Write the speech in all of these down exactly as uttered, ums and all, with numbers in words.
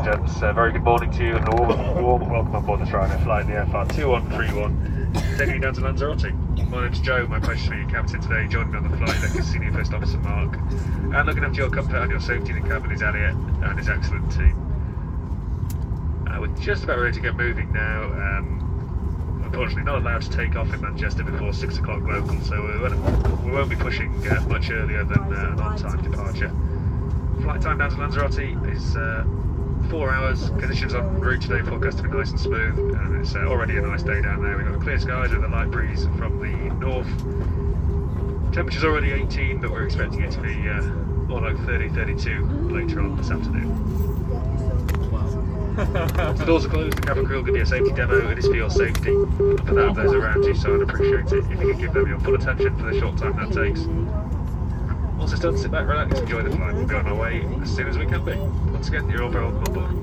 gents, uh, very good morning to you and a warm, warm welcome on board this Ryanair flight, the F R two one three one, taking you down to Lanzarote. My name's Joe, my pleasure to be your captain today, joining me on the flight deck is Senior First Officer Mark, and looking after your comfort and your safety in the cabin is Elliot and his excellent team. Uh, we're just about ready to get moving now. Um, unfortunately not allowed to take off in Manchester before six o'clock local, so we won't, we won't be pushing uh, much earlier than uh, an on-time departure. Flight time down to Lanzarote is uh, four hours. Conditions en route today forecast to be nice and smooth, and it's uh, already a nice day down there. We've got clear skies with a light breeze from the north. Temperature's already eighteen, but we're expecting it to be uh, more like thirty, thirty-two later on this afternoon. The doors are closed, the cabin crew will give you a safety demo. It is for your safety, and for that of those around you, so I'd appreciate it if you could give them your full attention for the short time that takes. Once it's done, sit back, relax, enjoy the flight. We'll be on our way as soon as we can be. Once again, you're all very welcome on board.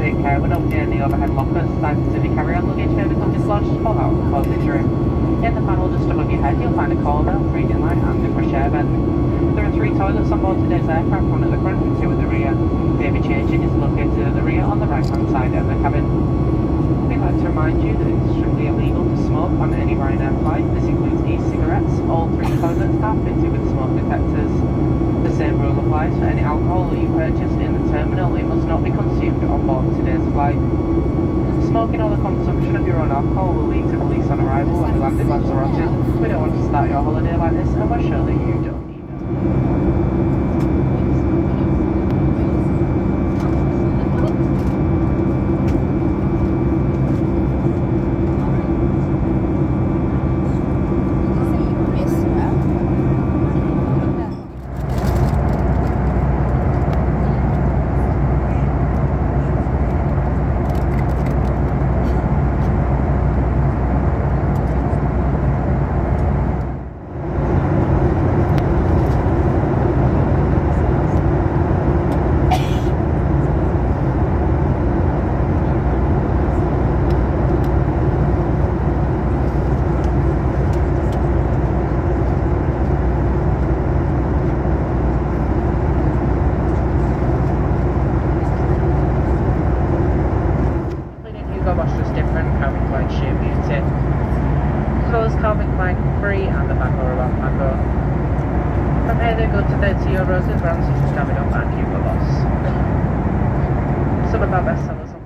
take care when opening any overhead lockers. Side Pacific carry-on luggage may become dislodged or pull out before this room. In the panel just above your head, you'll find a call bell, reading light and a fresh air vent. There are three toilets on board today's aircraft, one at the front and two at the rear. Baby changing is located at the rear on the right-hand side of the cabin. We'd like to remind you that it's strictly illegal to smoke on any Ryanair flight. This includes e-cigarettes. All three toilets are fitted with smoke detectors. The same rule applies for any alcohol that you purchased in the terminal. It must not be consumed on board today's flight. Smoking or the consumption of your own alcohol will lead to police on arrival when we land in Lanzarote. We don't want to start your holiday like this, and we're sure that you don't either. Closed Calvin Klein free and the back or around Paco. From here they go to thirty euros with brands such as Davidoff and Hugo Boss. Some of our best sellers on